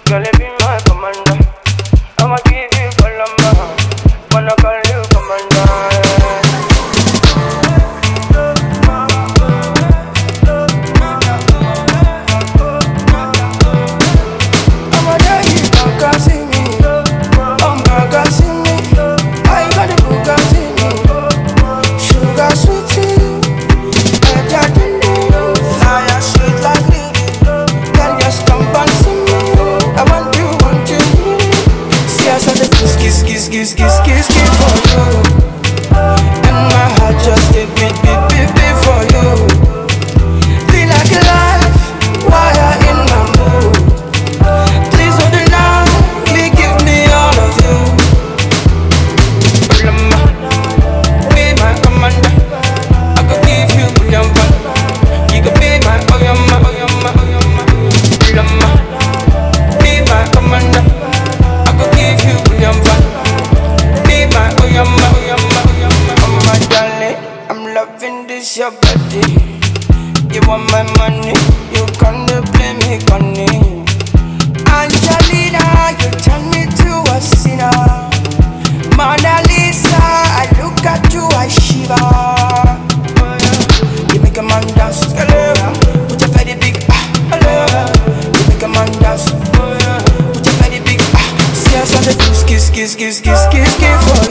Girl, you be my commander. I'ma give you Colombo. Wanna call you commander. I'ma tell you, don't see me. Don't see me. I got the book, see me. Sugar sweetie. Kiss for you. And my heart just a beat for you. Feel like life, why I in my mood. Please hold it now, give me all of you. Be my commander. I could give you billion fun. You could be my oyama. Be my commander. I could give you billion fun. Oh my darling, I'm loving this your body. You want my money, you can't play me funny. Angelina, you turn me to a sinner. Mona Lisa, I look at you, I shiver. You make a man dance, put your very big you make a man dance, put your very big See us on the kiss for